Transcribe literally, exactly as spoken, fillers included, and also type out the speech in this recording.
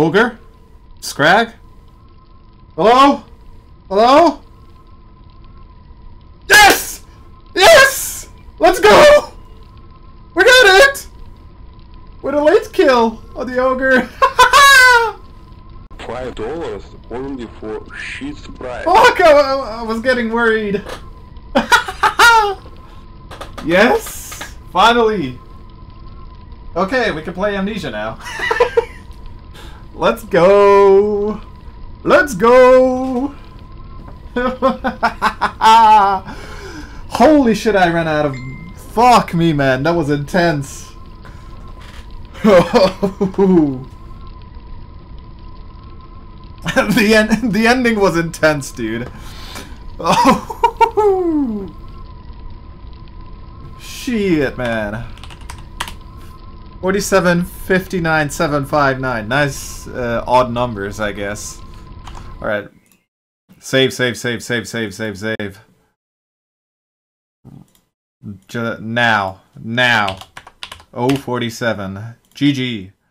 Ogre? Scrag? Hello? Hello? Yes! Yes! Let's go! We got it! With a late kill on the ogre. Five dollars only for shit price. Fuck! I, I was getting worried. Yes! Finally! Okay, we can play Amnesia now. Let's go! Let's go! Holy shit, I ran out of... Fuck me, man. That was intense. the, en the ending was intense, dude. Oh, shit, man. forty-seven, fifty-nine, seven five nine. Nice uh, odd numbers, I guess. Alright. Save, save, save, save, save, save, save. J now. Now. oh forty-seven. G G.